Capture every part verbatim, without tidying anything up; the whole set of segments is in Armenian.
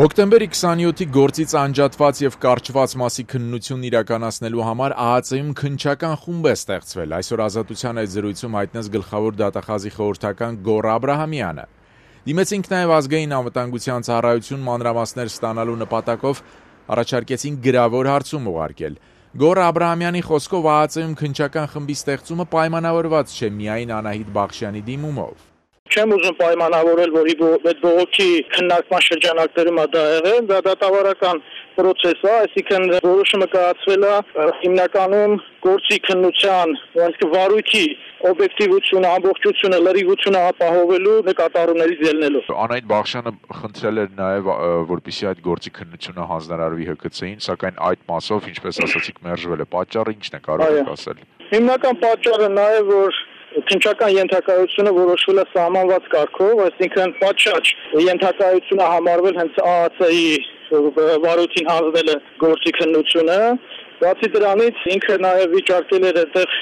Հոկտեմբերի քսանյոթի գործից անջատված և կարճված մասի քննությունն իրականացնելու համար ԱԱԾ-ում քննչական խումբ է ստեղծվել, այսօր Ազատության այդ զրույցում հայտնեց գլխավոր դատախազի խորհրդական Գոռ Աբրահամյանը։ Դիմեցինք նաև ազգային անվտանգության ծառայություն մանրամասներ ստանալու նպատակով առաջարկեցին գրավոր հարցում ուղարկել։ Գոռ Աբրահամյանի խոսքով ԱԱԾ-ում քննչական խմբի ստեղծումը պայմանավորված չէ միայն Անահիտ Բախշյանի դիմումով։ Չեմ ուզում պայմանավորել, որ այդ բողոքի քննարկման շրջանակներում դա եղել, դա դատավարական պրոցես է, այսինքն որոշումը կայացվել է հիմնականում գործի քննության, այսինքն վարույթի օբյեկտիվությունը, ամբողջությունը, լրիվությունը ապահովելու նկատառումներից ելնելով։ Անահիտ Բախշյանը խնդրել էր նաև, որպեսզի այդ գործի քննությունը հանձնարարվի Հ K C-ին, սակայն այդ մասով, ինչպես ասացիք, մերժվել է։ Պատճառը ի՞նչն է, կարող եք ասել։ Հիմնական պատճառը նա է, որ քննչական ենթակայությունը որոշվել է սահմանված կարգով, այսինքն պատշաճ ենթակայությունը համարվել հենց ԱԱԾ-ի վարույթին հանձնելը գործի քննությունը, բացի դրանից ինքը նաև վիճարկել էր այդտեղ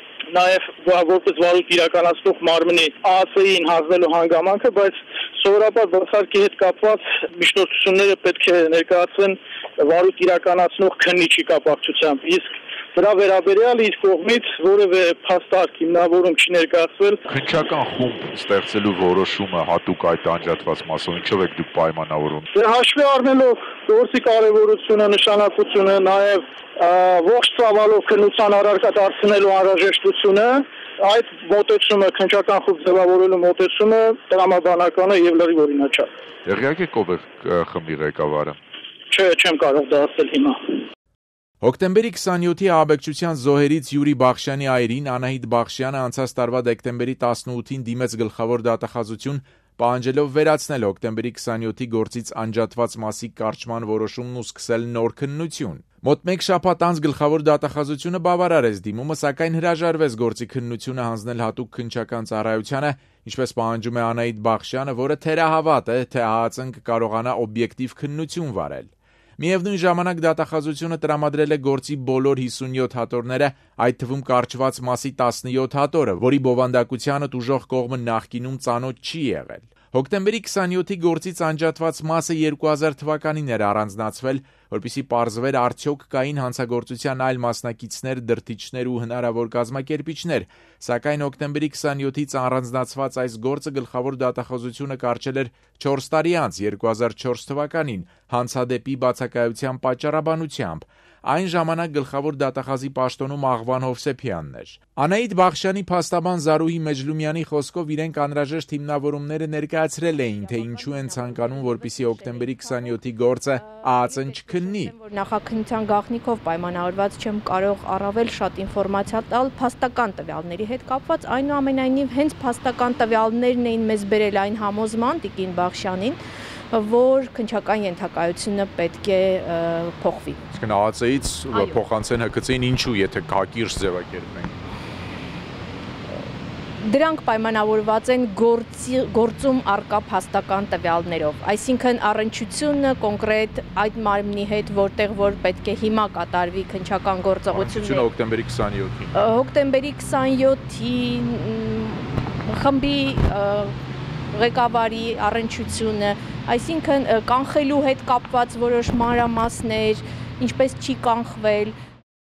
նաև որպես վարույթ իրականացնող մարմնի ԱԱԾ-ին հանձնելու հանգամանքը, բայց սովորաբար բացարկի հետ կապված միջնորդությունները պետք է ներկայացվեն վարույթ իրականացնող քննիչի կապակցությամբ, իսկ դրա վերաբերյալ իր կողմից որևէ փաստարկ հիմնավորում չի ներկայացվել։ Քննչական խումբ ստեղծելու որոշումը հատուկ այդ անջատված մասով ինչով եք դուք պայմանավորում։ Դե հաշվի առնելով գործի կարևորությունը, նշանակությունը, նաև ողջ ծավալով քննության առարկա դարձնելու անհրաժեշտությունը, այդ մոտեցումը քննչական խումբ ձևավորելու մոտեցումը տրամաբանական է եւ լրիվ օրինաչափ։ Տեղյակ եք ով է խմբի ղեկավարը։ Չէ, չեմ կարող դա ասել հիմա։ Հոկտեմբերի քսանյոթի ահաբեկչության զոհերից Յուրի Բախշյանի այրին Անահիտ Բախշյանը անցած տարվա դեկտեմբերի տասնութին դիմեց գլխավոր դատախազություն, պահանջելով վերացնել հոկտեմբերի քսանյոթի գործից անջատված մասի կարճման որոշումն ու սկսել նոր քննություն։ Մոտ մեկ շաբաթ անց գլխավոր դատախազությունը բավարարեց դիմումը, սակայն հրաժարվեց գործի քննությունը հանձնել հատուկ քննչական ծառայությանը, ինչպես պահանջում է Անահիտ Բախշյանը, որը թերահավատ է, թե ԱԱԾ-ն կկարողանա օբյեկտիվ քննություն վարել։ Միևնույն ժամանակ դատախազությունը տրամադրել է գործի բոլոր հիսունյոթ հատորները, այդ թվում կարճված մասի տասնյոթ հատորը, որի բովանդակությանը տուժող կողմը նախկինում ծանոթ չի եղել։ Հոկտեմբերի քսանյոթի գործից անջատված մասը երկու հազար թվականին էր առանձնացվել, որպեսզի պարզվեր արդյոք կային հանցագործության այլ մասնակիցներ, դրդիչներ ու հնարավոր կազմակերպիչներ, սակայն հոկտեմբերի քսանյոթից առանձնացված այս գործը գլխավոր դատախազությունը կարճել էր չորս տարի անց երկու հազար չորս թվականին հանցադեպի բացակայության պատճառաբանությամբ։ Այն ժամանակ գլխավոր դատախազի պաշտոնում Աղվան Հովսեփյանն էր։ Անահիտ Բախշյանի փաստաբան Զարուհի Մեջլումյանի խոսքով իրենք անհրաժեշտ հիմնավորումները ներկայացրել էին, թե ինչու են ցանկանում, որպեսզի հոկտեմբերի քսանյոթի գործը ԱԱԾ-ն չքննի։ Նախաքննության գաղտնիքով պայմանավորված չեմ կարող առավել շատ ինֆորմացիա տալ փաստական տվյալների հետ կապված, այնուամենայնիվ հենց փաստական տվյալներն էին մեզ բերել այն համոզման տիկին Բախշյանին, որ քննչական ենթակայությունը պետք է փոխվի։ Իսկ ԱԱԾ-ից փոխանցեն Հ K C-ին ինչու, եթե հակիրճ ձևակերպենք։ Դրանք պայմանավորված են գործի, գործում առկա փաստական տվյալներով, այսինքն առնչությունը կոնկրետ այդ մարմնի հետ, որտեղ որ պետք է հիմա կատարվի քննչական գործողությունը։ Հոկտեմբերի քսանյոթին։ Հոկտեմբերի քսանյոթի խմբի ղեկավարի առնչությունը, այսինքն կանխելու հետ կապված որոշ մանրամասներ, ինչպես չի կանխվել։